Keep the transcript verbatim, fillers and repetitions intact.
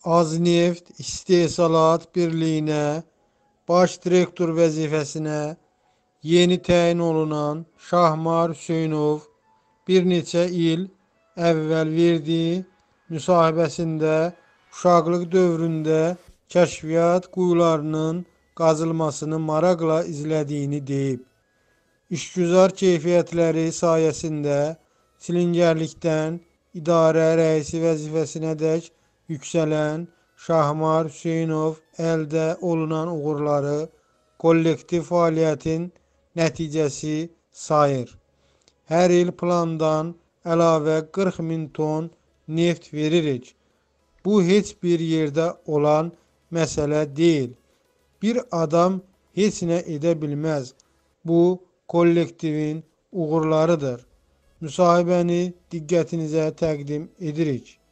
Azneft İstehsalat Birliyinə baş direktor vəzifəsinə yeni təyin olunan Şahmar Hüseynov bir neçə il əvvəl verdiyi müsahibəsində uşaqlıq dövründə kəşfiyyat quyularının qazılmasını maraqla izlədiyini deyib. İşgüzar keyfiyyətləri sayəsində silingərlikdən idarə rəisi vəzifəsinədək yüksələn Şahmar Hüseynov əldə olunan uğurları kollektiv fəaliyyətin nəticəsi sayır. Hər il plandan əlavə qırx min ton neft veririk. Bu heç bir yerdə olan məsələ deyil. Bir adam heç nə edə bilməz. Bu kollektivin uğurlarıdır. Müsahibəni diqqətinizə təqdim edirik.